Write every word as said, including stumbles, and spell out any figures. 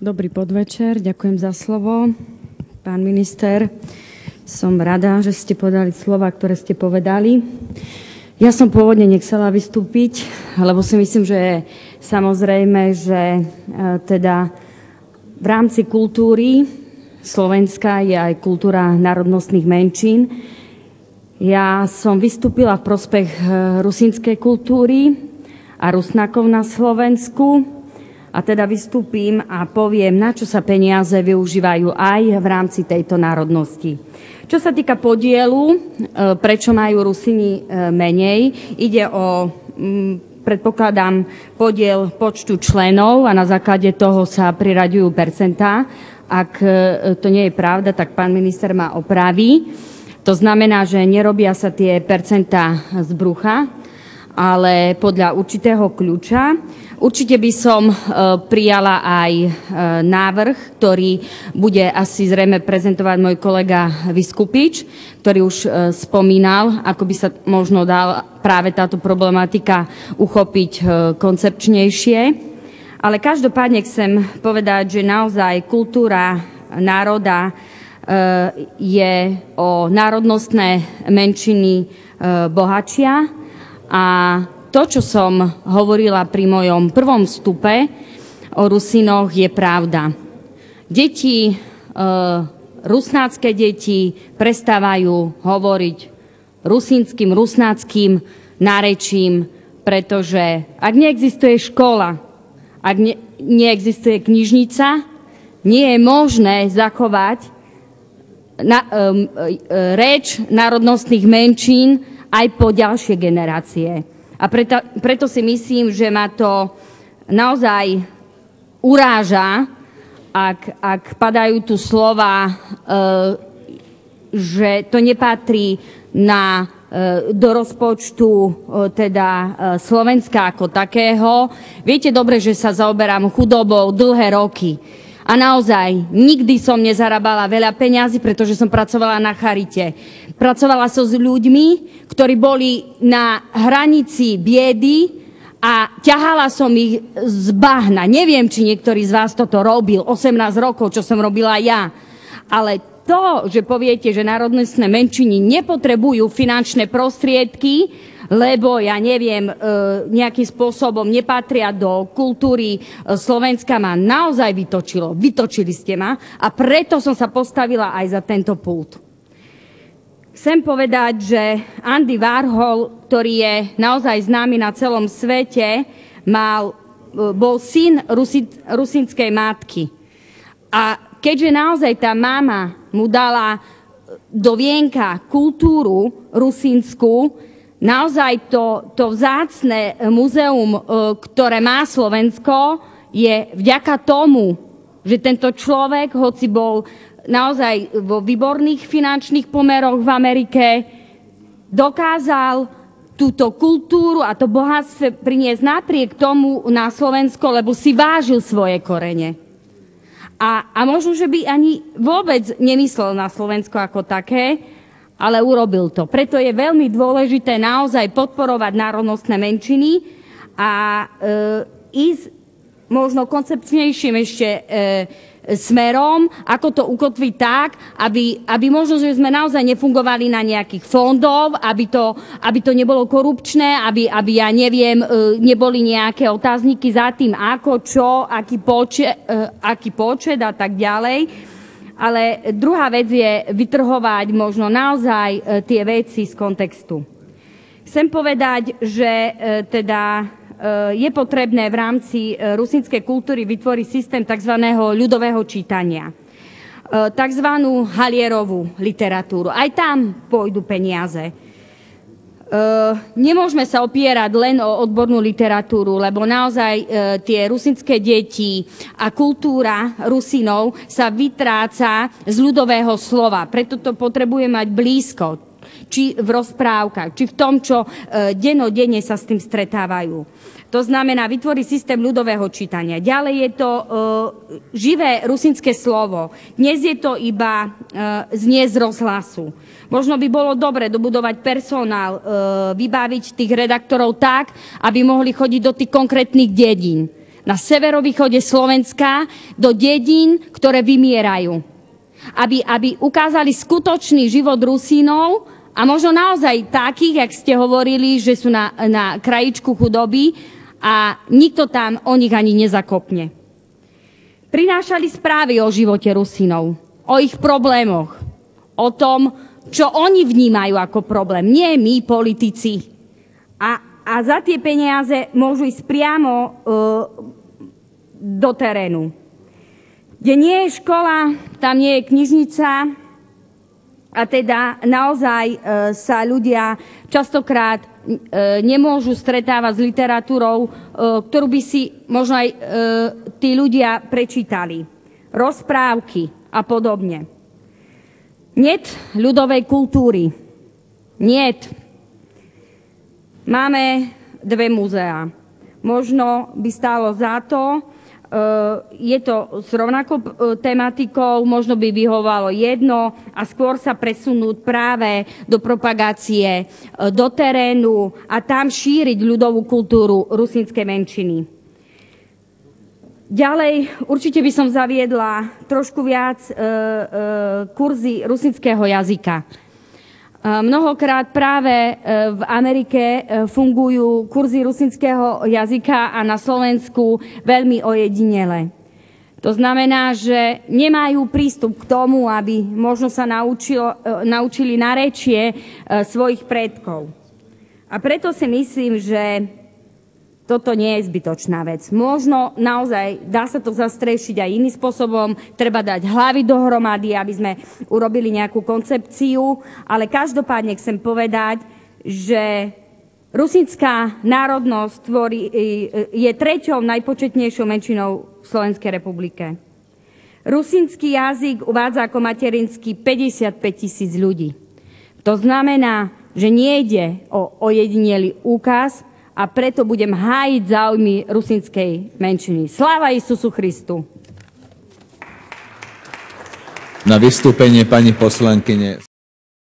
Dobrý podvečer, ďakujem za slovo. Pán minister, som rada, že ste povedali slova, ktoré ste povedali. Ja som pôvodne nechcela vystúpiť, lebo si myslím, že je samozrejme, že e, teda v rámci kultúry Slovenska je aj kultúra národnostných menšín. Ja som vystúpila v prospech rusínskej kultúry a Rusnákov na Slovensku. A teda vystúpim a poviem, na čo sa peniaze využívajú aj v rámci tejto národnosti. Čo sa týka podielu, prečo majú Rusíni menej, ide o, predpokladám, podiel počtu členov a na základe toho sa priraďujú percentá. Ak to nie je pravda, tak pán minister ma opraví. To znamená, že nerobia sa tie percentá z brucha, ale podľa určitého kľúča. Určite by som e, prijala aj e, návrh, ktorý bude asi zrejme prezentovať môj kolega Viskupič, ktorý už e, spomínal, ako by sa možno dal práve táto problematika uchopiť e, koncepčnejšie. Ale každopádne chcem povedať, že naozaj kultúra národa e, je o národnostné menšiny e, bohatšia a to, čo som hovorila pri mojom prvom vstupe o Rusínoch, je pravda. Deti, e, rusnácké deti prestávajú hovoriť rusínskym, rusnáckým nárečím, pretože ak neexistuje škola, ak ne, neexistuje knižnica, nie je možné zachovať na, e, e, reč národnostných menšín aj po ďalšie generácie. A preto, preto si myslím, že ma to naozaj uráža, ak, ak padajú tu slova, e, že to nepatrí na, e, do rozpočtu e, teda e, Slovenska ako takého. Viete dobre, že sa zaoberám chudobou dlhé roky. A naozaj, nikdy som nezarábala veľa peňazí, pretože som pracovala na charite. Pracovala som s ľuďmi, ktorí boli na hranici biedy a ťahala som ich z bahna. Neviem, či niektorý z vás toto robil, osemnásť rokov, čo som robila ja. Ale to, že poviete, že národnostné menšiny nepotrebujú finančné prostriedky, lebo, ja neviem, nejakým spôsobom nepatria do kultúry Slovenska, ma naozaj vytočilo. Vytočili ste ma a preto som sa postavila aj za tento pult. Chcem povedať, že Andy Warhol, ktorý je naozaj známy na celom svete, mal, bol syn Rusi, rusínskej matky. A keďže naozaj tá mama mu dala do vienka kultúru rusínsku, naozaj to, to vzácne muzeum, ktoré má Slovensko, je vďaka tomu, že tento človek, hoci bol naozaj vo výborných finančných pomeroch v Amerike, dokázal túto kultúru a to bohatstvo priniesť napriek tomu na Slovensko, lebo si vážil svoje korene. A, a možno, že by ani vôbec nemyslel na Slovensko ako také, ale urobil to. Preto je veľmi dôležité naozaj podporovať národnostné menšiny a e, ísť možno koncepčnejším ešte e, smerom, ako to ukotviť tak, aby, aby možno, že sme naozaj nefungovali na nejakých fondov, aby to, aby to nebolo korupčné, aby, aby ja neviem, e, neboli nejaké otázniky za tým, ako, čo, aký počet, e, aký počet a tak ďalej. Ale druhá vec je vytrhovať možno naozaj e, tie veci z kontextu. Chcem povedať, že e, teda e, je potrebné v rámci e, rusínskej kultúry vytvoriť systém tzv. Ľudového čítania. E, tzv. Halierovú literatúru. Aj tam pôjdu peniaze. Uh, nemôžeme sa opierať len o odbornú literatúru, lebo naozaj uh, tie rusínske deti a kultúra Rusínov sa vytráca z ľudového slova. Preto to potrebuje mať blízko, či v rozprávkach, či v tom, čo uh, dennodenne sa s tým stretávajú. To znamená vytvoriť systém ľudového čítania. Ďalej je to uh, živé rusínske slovo. Dnes je to iba uh, znie z rozhlasu. Možno by bolo dobre dobudovať personál, e, vybaviť tých redaktorov tak, aby mohli chodiť do tých konkrétnych dedín. na severovýchode Slovenska do dedín, ktoré vymierajú. Aby, aby ukázali skutočný život Rusínov a možno naozaj takých, jak ste hovorili, že sú na, na krajičku chudoby a nikto tam o nich ani nezakopne. Prinášali správy o živote Rusínov, o ich problémoch, o tom, čo oni vnímajú ako problém, nie my, politici. A, a za tie peniaze môžu ísť priamo uh, do terénu. Kde nie je škola, tam nie je knižnica a teda naozaj e, sa ľudia častokrát e, nemôžu stretávať s literatúrou, e, ktorú by si možno aj e, tí ľudia prečítali. Rozprávky a podobne. Niet ľudovej kultúry. Niet. Máme dve múzeá. Možno by stálo za to, je to s rovnakou tematikou, možno by vyhovalo jedno a skôr sa presunúť práve do propagácie, do terénu a tam šíriť ľudovú kultúru rusínskej menšiny. Ďalej určite by som zaviedla trošku viac e, e, kurzy rusínskeho jazyka. Mnohokrát práve v Amerike fungujú kurzy rusínskeho jazyka a na Slovensku veľmi ojedinele. To znamená, že nemajú prístup k tomu, aby možno sa naučilo, naučili narečie svojich predkov. A preto si myslím, že toto nie je zbytočná vec. Možno naozaj dá sa to zastrešiť aj iným spôsobom, treba dať hlavy dohromady, aby sme urobili nejakú koncepciu, ale každopádne chcem povedať, že rusínska národnosť tvorí, je treťou najpočetnejšou menšinou v Slovenskej republike. Rusínsky jazyk uvádza ako materinský päťdesiatpäť tisíc ľudí. To znamená, že nejde o ojedinelý úkaz, a preto budem hájiť záujmy rusínskej menšiny. Sláva Isusu Christu! Na vystúpenie pani poslankyne